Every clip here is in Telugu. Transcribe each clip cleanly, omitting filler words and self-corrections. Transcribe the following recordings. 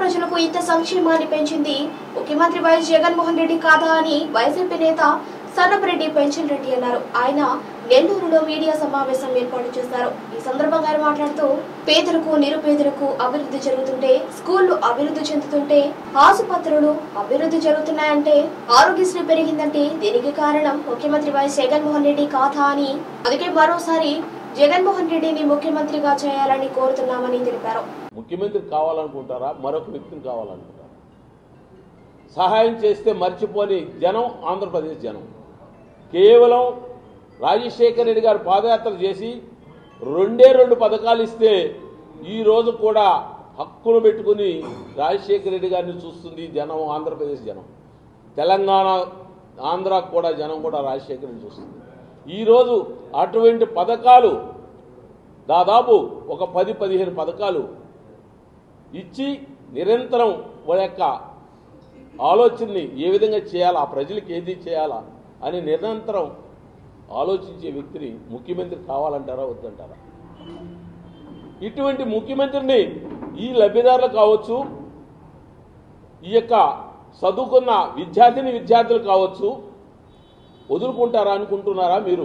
ప్రజలకు ఇంత సంక్షేమాన్ని పెంచింది ముఖ్యమంత్రి వైఎస్ జగన్మోహన్ రెడ్డి కాదా అని వైసీపీ నేత సన్నపరెడ్డి పెంచల్ రెడ్డి అన్నారు. ఆయన నెల్లూరులో మీడియా సమావేశం ఏర్పాటు చేశారు. ఈ సందర్భంగా ఆయన మాట్లాడుతూ పేదలకు నిరుపేదలకు అభివృద్ధి జరుగుతుంటే, స్కూళ్లు అభివృద్ధి చెందుతుంటే, ఆసుపత్రులు అభివృద్ధి జరుగుతున్నాయంటే, ఆరోగ్యశ్రీ పెరిగిందంటే దీనికి కారణం ముఖ్యమంత్రి వైఎస్ జగన్మోహన్ రెడ్డి కాదా అని, అందుకే మరోసారి జగన్మోహన్ రెడ్డిని ముఖ్యమంత్రిగా చేయాలని కోరుతున్నామని తెలిపారు. ముఖ్యమంత్రి కావాలనుకుంటారా, మరొక వ్యక్తిని కావాలనుకుంటారా? సహాయం చేస్తే మర్చిపోని జనం ఆంధ్రప్రదేశ్ జనం. కేవలం రాజశేఖర రెడ్డి గారు పాదయాత్ర చేసి రెండు పథకాలు ఇస్తే ఈరోజు కూడా హక్కును పెట్టుకుని రాజశేఖర రెడ్డి గారిని చూస్తుంది జనం, ఆంధ్రప్రదేశ్ జనం. తెలంగాణ ఆంధ్ర కూడా జనం కూడా రాజశేఖర రెడ్డిని చూస్తుంది. ఈరోజు అటువంటి పథకాలు దాదాపు ఒక 10-15 పథకాలు ఇచ్చి నిరంతరం వాళ్ళ యొక్క ఆలోచనని ఏ విధంగా చేయాలా, ఆ ప్రజలకు ఏది చేయాలా అని నిరంతరం ఆలోచించే వ్యక్తిని ముఖ్యమంత్రి కావాలంటారా వద్దంటారా? ఇటువంటి ముఖ్యమంత్రిని ఈ లబ్ధిదారులు కావచ్చు, ఈ యొక్క చదువుకున్న విద్యార్థులు కావచ్చు వదులుకుంటారా అనుకుంటున్నారా మీరు?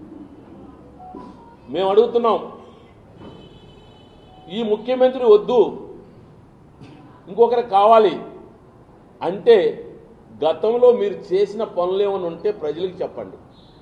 మేము అడుగుతున్నాం, ఈ ముఖ్యమంత్రి వద్దు, ఇంకొకరు కావాలి అంటే గతంలో మీరు చేసిన పనులు ఏమైనా ఉంటే ప్రజలకు చెప్పండి.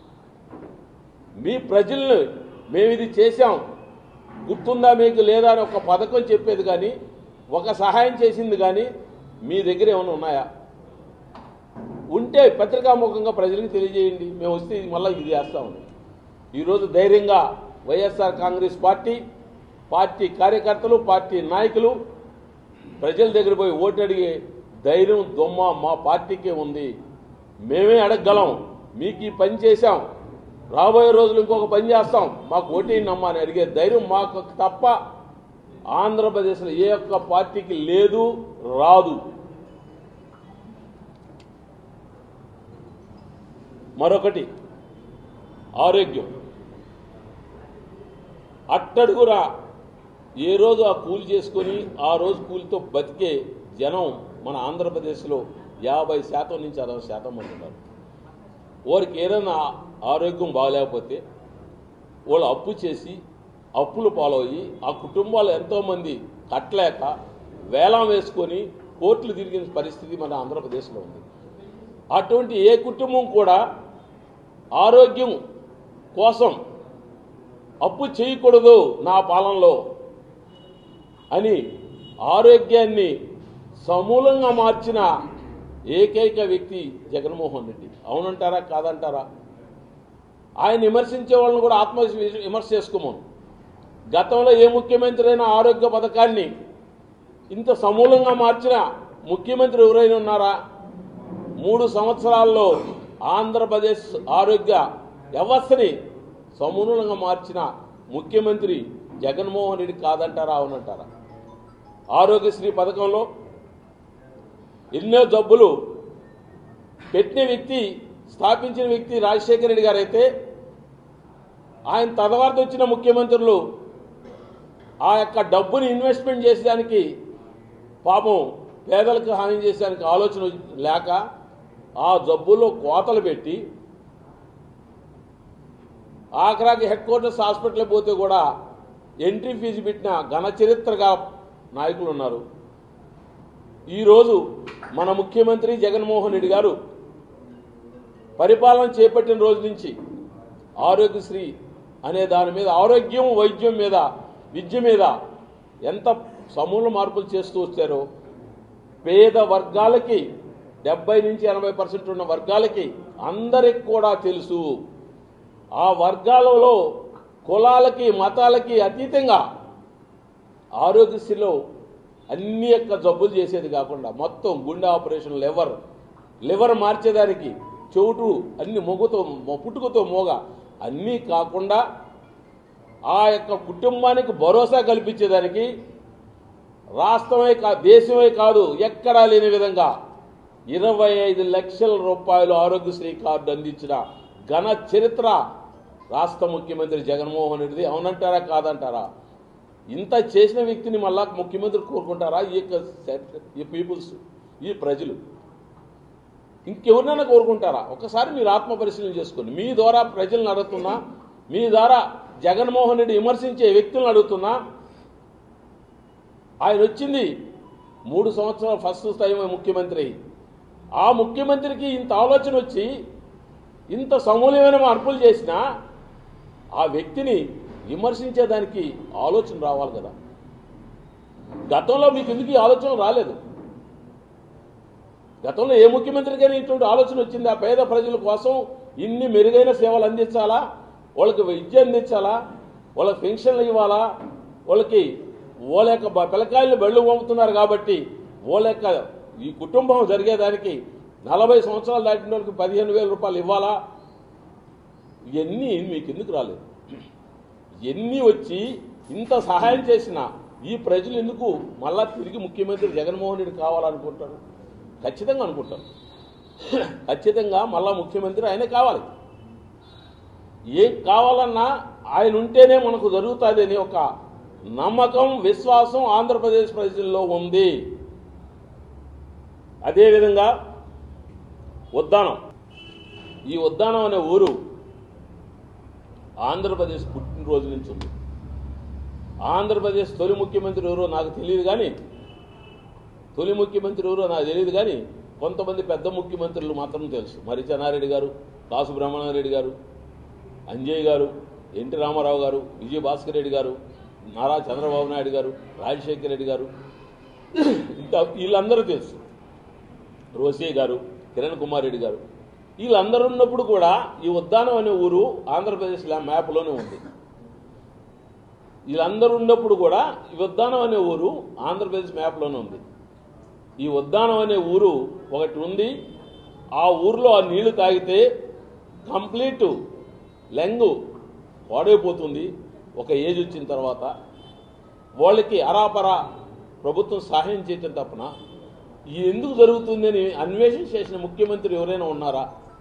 మీ ప్రజల్ని మేము ఇది చేశాం గుర్తుందా మీకు లేదా అని ఒక పథకం చెప్పేది కానీ, ఒక సహాయం చేసింది కానీ మీ దగ్గర ఏమైనా ఉన్నాయా? ఉంటే పత్రికాముఖంగా ప్రజలకు తెలియజేయండి. మేము వస్తే మళ్ళీ ఇది చేస్తామని. ఈరోజు ధైర్యంగా వైఎస్ఆర్ కాంగ్రెస్ పార్టీ కార్యకర్తలు, పార్టీ నాయకులు ప్రజల దగ్గర పోయి ఓటు అడిగే ధైర్యం దొమ్మ మా పార్టీకే ఉంది. మేమే అడగగలం, మీకు ఈ పని చేశాం, రాబోయే రోజులు ఇంకొక పని చేస్తాం, మాకు ఓటేయండి అమ్మా అని అడిగే ధైర్యం మాకు తప్ప ఆంధ్రప్రదేశ్లో ఏ ఒక్క పార్టీకి లేదు, రాదు. మరొకటి ఆరోగ్యం. అట్టడుగురా ఏ రోజు ఆ కూలి చేసుకొని ఆ రోజు కూలితో బతికే జనం మన ఆంధ్రప్రదేశ్లో 50% నుంచి 60% మంది ఉన్నారు. వారికి ఏదైనా ఆరోగ్యం బాగలేకపోతే వాళ్ళు అప్పు చేసి అప్పులు పాలయ్యి ఆ కుటుంబాలు ఎంతోమంది కట్టలేక వేలం వేసుకొని కోర్టులు తిరిగిన పరిస్థితి మన ఆంధ్రప్రదేశ్లో ఉంది. అటువంటి ఏ కుటుంబం కూడా ఆరోగ్యం కోసం అప్పు చేయకూడదు నా పాలనలో అని ఆరోగ్యాన్ని సమూలంగా మార్చిన ఏకైక వ్యక్తి జగన్మోహన్ రెడ్డి. అవునంటారా కాదంటారా? ఆయన విమర్శించే వాళ్ళని కూడా ఆత్మ విమర్శ చేసుకోమను. గతంలో ఏ ముఖ్యమంత్రి అయినా ఆరోగ్య పథకాన్ని ఇంత సమూలంగా మార్చిన ముఖ్యమంత్రి ఎవరైనా ఉన్నారా? 3 సంవత్సరాల్లో ఆంధ్రప్రదేశ్ ఆరోగ్య వ్యవస్థని సమూలంగా మార్చిన ముఖ్యమంత్రి జగన్మోహన్ రెడ్డి కాదంటారా అవునంటారా? ఆరోగ్యశ్రీ పథకంలో ఎన్నో జబ్బులు పెట్టిన వ్యక్తి, స్థాపించిన వ్యక్తి రాజశేఖర రెడ్డి గారు అయితే, ఆయన తర్వాత వచ్చిన ముఖ్యమంత్రులు ఆ యొక్క డబ్బుని ఇన్వెస్ట్మెంట్ చేసేదానికి పాపం పేదలకు హాని చేసేదానికి ఆలోచన లేక ఆ జబ్బుల్లో కోతలు పెట్టి ఆఖరాకి హెడ్ క్వార్టర్స్ హాస్పిటల్ పోతే కూడా ఎంట్రీ ఫీజు పెట్టిన ఘన చరిత్రగా నాయకులు ఉన్నారు. ఈరోజు మన ముఖ్యమంత్రి జగన్మోహన్ రెడ్డి గారు పరిపాలన చేపట్టిన రోజు నుంచి ఆరోగ్యశ్రీ అనే దాని మీద, ఆరోగ్యం వైద్యం మీద, విద్య మీద ఎంత సమూల మార్పులు చేస్తూ వచ్చారో పేద వర్గాలకి 70 నుంచి 80% ఉన్న వర్గాలకి అందరికి కూడా తెలుసు. ఆ వర్గాలలో కులాలకి మతాలకి అతీతంగా ఆరోగ్యశ్రీలో అన్ని యొక్క జబ్బులు చేసేది కాకుండా మొత్తం గుండె ఆపరేషన్, లివర్ మార్చేదానికి, చెవుటు అన్ని పుట్టుకతో మోగ అన్నీ కాకుండా ఆ యొక్క కుటుంబానికి భరోసా కల్పించేదానికి రాష్ట్రమే దేశమే కాదు ఎక్కడా లేని విధంగా 25 లక్షల రూపాయలు ఆరోగ్యశ్రీ కార్డు అందించిన ఘన చరిత్ర రాష్ట్ర ముఖ్యమంత్రి జగన్మోహన్ రెడ్డిది. అవునంటారా కాదంటారా? ఇంత చేసిన వ్యక్తిని మళ్ళా ముఖ్యమంత్రి కోరుకుంటారా? ఈ పీపుల్స్, ఈ ప్రజలు ఇంకెవరినైనా కోరుకుంటారా? ఒకసారి మీరు ఆత్మ పరిశీలన చేసుకోండి. మీ ద్వారా ప్రజలను అడుగుతున్నా, మీ ద్వారా జగన్మోహన్ రెడ్డి విమర్శించే వ్యక్తులను అడుగుతున్నా. ఆయన వచ్చింది 3 సంవత్సరాలు ఫస్ట్ టైం ముఖ్యమంత్రి. ఆ ముఖ్యమంత్రికి ఇంత ఆలోచన వచ్చి ఇంత సమూలమైన మార్పులు చేసినా ఆ వ్యక్తిని విమర్శించేదానికి ఆలోచన రావాలి కదా. గతంలో మీకు ఎందుకు ఈ ఆలోచన రాలేదు? గతంలో ఏ ముఖ్యమంత్రికైనా ఇటువంటి ఆలోచన వచ్చింది? ఆ పేద ప్రజల కోసం ఇన్ని మెరుగైన సేవలు అందించాలా, వాళ్ళకి విద్య అందించాలా, వాళ్ళకి పెన్షన్లు ఇవ్వాలా, వాళ్ళ యొక్క పిల్లకాయలు బళ్ళు పంపుతున్నారు కాబట్టి వాళ్ళ యొక్క ఈ కుటుంబం జరిగేదానికి 40 సంవత్సరాలు దాటిన వాళ్ళకి 15,000 రూపాయలు ఇవ్వాలా. ఇవన్నీ మీకు ఎందుకు రాలేదు? ఎన్ని వచ్చి ఇంత సహాయం చేసినా ఈ ప్రజలు ఎందుకు మళ్ళా తిరిగి ముఖ్యమంత్రి జగన్మోహన్ రెడ్డి కావాలనుకుంటారు? ఖచ్చితంగా అనుకుంటారు. ఖచ్చితంగా మళ్ళా ముఖ్యమంత్రి ఆయనే కావాలి. ఏం కావాలన్నా ఆయన ఉంటేనే మనకు జరుగుతుంది అని ఒక నమ్మకం, విశ్వాసం ఆంధ్రప్రదేశ్ ప్రజల్లో ఉంది. అదేవిధంగా ఉద్దానం, ఈ ఉద్దానం అనే ఊరు ఆంధ్రప్రదేశ్ పుట్టినరోజు నుంచి ఉంది. ఆంధ్రప్రదేశ్ తొలి ముఖ్యమంత్రి ఎవరో నాకు తెలియదు కానీ కొంతమంది పెద్ద ముఖ్యమంత్రులు మాత్రం తెలుసు. మరి చెన్నారెడ్డి గారు, కాసు బ్రహ్మానందరెడ్డి గారు, అంజయ్ గారు, ఎన్టీ రామారావు గారు, విజయభాస్కర్ రెడ్డి గారు, నారా చంద్రబాబు నాయుడు గారు, రాజశేఖర రెడ్డి గారు, ఇంకా వీళ్ళందరూ తెలుసు. రోసే గారు, కిరణ్ కుమార్ రెడ్డి గారు, వీళ్ళందరూ ఉన్నప్పుడు కూడా ఈ ఉద్దానం అనే ఊరు ఆంధ్రప్రదేశ్ మ్యాప్లోనే ఉంది. వీళ్ళందరూ ఉన్నప్పుడు కూడా ఈ ఉద్దానం అనే ఊరు ఆంధ్రప్రదేశ్ మ్యాప్లోనే ఉంది. ఈ ఉద్దానం అనే ఊరు ఒకటి ఉంది. ఆ ఊరిలో ఆ నీళ్లు తాగితే కంప్లీట్ లెంగు పాడైపోతుంది ఒక ఏజ్ వచ్చిన తర్వాత. వాళ్ళకి అరాపరా ప్రభుత్వం సహాయం చేయటం తప్పన ఇది ఎందుకు జరుగుతుందని అన్వేషణ చేసిన ముఖ్యమంత్రి ఎవరైనా ఉన్నారా?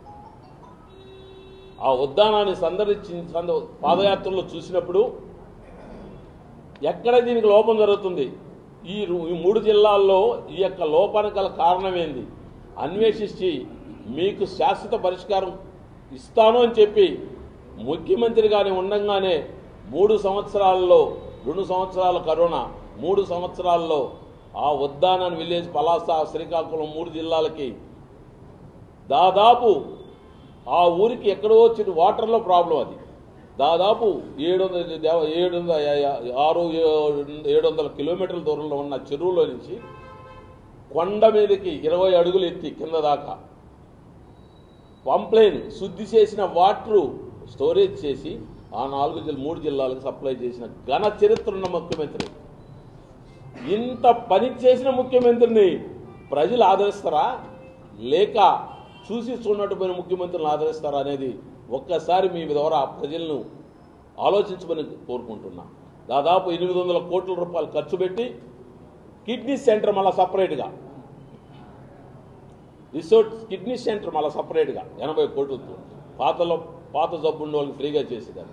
ఆ ఉద్దానాన్ని పాదయాత్రలో చూసినప్పుడు ఎక్కడ దీనికి లోపం జరుగుతుంది, ఈ 3 జిల్లాల్లో ఈ యొక్క లోపానికి గల కారణం ఏంది అన్వేషించి మీకు శాశ్వత పరిష్కారం ఇస్తాను అని చెప్పి ముఖ్యమంత్రిగానే ఉండగానే 3 సంవత్సరాల్లో 2 సంవత్సరాల కరోనా, 3 సంవత్సరాల్లో ఆ ఉద్దానం విలేజ్, పలాస, శ్రీకాకుళం 3 జిల్లాలకి దాదాపు ఆ ఊరికి ఎక్కడో వచ్చిన వాటర్లో ప్రాబ్లం. అది దాదాపు 700 కిలోమీటర్ల దూరంలో ఉన్న చెరువులో నుంచి కొండ మీదకి 20 అడుగులు ఎత్తి కింద దాకా పంప్లైన్ శుద్ధి చేసిన వాటరు స్టోరేజ్ చేసి ఆ 3 జిల్లాలకు సప్లై చేసిన ఘన చరిత్ర ఉన్న ముఖ్యమంత్రి. ఇంత పని చేసిన ముఖ్యమంత్రిని ప్రజలు ఆదరిస్తారా, లేక చూసి చూడనట్టుపోయిన ముఖ్యమంత్రిని ఆదరిస్తారా అనేది ఒక్కసారి మీ ద్వారా ప్రజలను ఆలోచించమని కోరుకుంటున్నా. దాదాపు 800 కోట్ల రూపాయలు ఖర్చు పెట్టి కిడ్నీ సెంటర్ మళ్ళీ సపరేట్గా, రిసోర్ట్ కిడ్నీ సెంటర్ మళ్ళీ సపరేట్గా 80 కోట్లతో పాత జబ్బు ఉన్న వాళ్ళకి ఫ్రీగా చేసేదాన్ని.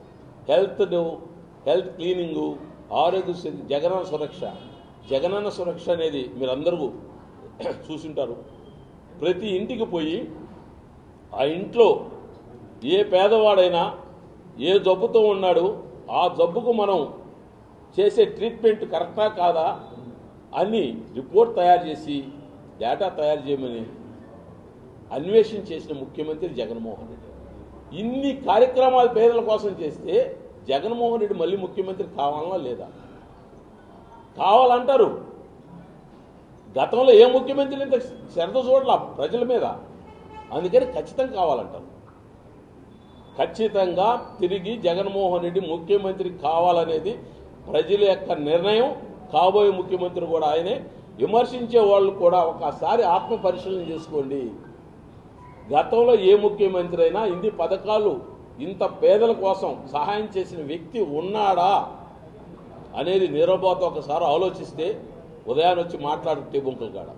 హెల్త్ క్లీనింగు, ఆరోగ్య జగనన్న సురక్ష అనేది మీరందరూ చూసింటారు. ప్రతి ఇంటికి పోయి ఆ ఇంట్లో ఏ పేదవాడైనా ఏ జబ్బుతో ఉన్నాడు, ఆ జబ్బుకు మనం చేసే ట్రీట్మెంట్ కరెక్టా కాదా అని రిపోర్ట్ తయారు చేసి డేటా తయారు చేయమని అన్వేషణ చేసిన ముఖ్యమంత్రి జగన్మోహన్ రెడ్డి. ఇన్ని కార్యక్రమాలు పేదల కోసం చేస్తే జగన్మోహన్ రెడ్డి మళ్ళీ ముఖ్యమంత్రి కావాలా లేదా? కావాలంటారు. గతంలో ఏ ముఖ్యమంత్రి ఇంత శ్రద్ధ చూడాల ప్రజల మీద, అందుకని ఖచ్చితంగా కావాలంటారు. ఖచ్చితంగా తిరిగి జగన్మోహన్ రెడ్డి ముఖ్యమంత్రి కావాలనేది ప్రజల యొక్క నిర్ణయం. కాబోయే ముఖ్యమంత్రి కూడా ఆయనే. విమర్శించే వాళ్ళు కూడా ఒకసారి ఆత్మ పరిశీలన చేసుకోండి. గతంలో ఏ ముఖ్యమంత్రి అయినా ఇన్ని పథకాలు ఇంత పేదల కోసం సహాయం చేసిన వ్యక్తి ఉన్నాడా అనేది నిరబోత ఒకసారి ఆలోచిస్తే ఉదయాన్ని వచ్చి మాట్లాడు టీబుంకుల కాడ.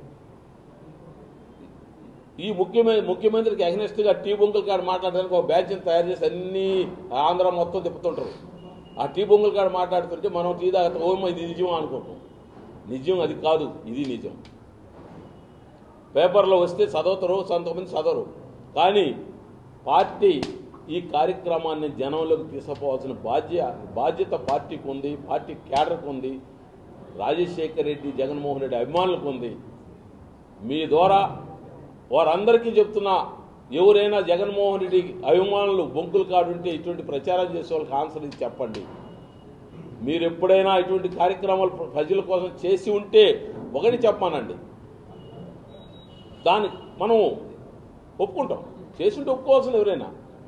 ఈ ముఖ్యమంత్రికి అగ్నెస్ట్గా టీబుంకుల కాడ మాట్లాడడానికి ఒక బ్యాచ్ని తయారు చేసి అన్ని ఆంధ్ర మొత్తం తిప్పుతుంటారు. ఆ టీ బొంగుల కాడ మాట్లాడుతుంటే మనం టీ తాగుతాం, ఓమో ఇది నిజం అనుకుంటాం. నిజం అది కాదు, ఇది నిజం. పేపర్లో వస్తే చదవుతారు, కొంతమంది చదవరు. కానీ పార్టీ ఈ కార్యక్రమాన్ని జనంలోకి తీసుకుపోవాల్సిన బాధ్యత పార్టీకి ఉంది, పార్టీ క్యాడర్కి ఉంది, రాజశేఖర్ రెడ్డి జగన్మోహన్ రెడ్డి అభిమానులకు ఉంది. మీ ద్వారా వారందరికీ చెప్తున్నా, ఎవరైనా జగన్మోహన్ రెడ్డి అభిమానులు బొంకులు కాడుంటే ఇటువంటి ప్రచారం చేసే వాళ్ళకి ఆన్సర్ ఇది చెప్పండి. మీరు ఎప్పుడైనా ఇటువంటి కార్యక్రమాలు ప్రజల కోసం చేసి ఉంటే ఒకటి చెప్పానండి, దాన్ని మనం ఒప్పుకుంటాం. చేసి ఉంటే ఒప్పుకోవాల్సిన ఎవరైనా.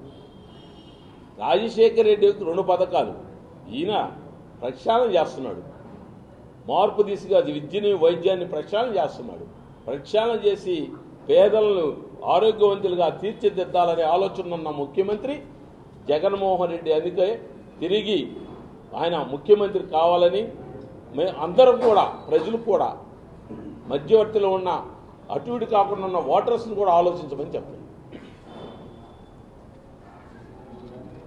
రాజశేఖర్ రెడ్డి 2 పథకాలు ఈయన ప్రక్షాళన చేస్తున్నాడు. మార్పు దిశగా విద్యని వైద్యాన్ని ప్రక్షాళన చేస్తున్నాడు. ప్రక్షాళన చేసి పేదలను ఆరోగ్యవంతులుగా తీర్చిదిద్దాలనే ఆలోచన ఉన్న ముఖ్యమంత్రి జగన్మోహన్ రెడ్డి. అందుకే తిరిగి ఆయన ముఖ్యమంత్రి కావాలని అందరం కూడా, ప్రజలు కూడా, మధ్యవర్తిలో ఉన్న అటు ఇటు కాకుండా ఉన్న ఓటర్స్ని కూడా ఆలోచించమని చెప్తారు.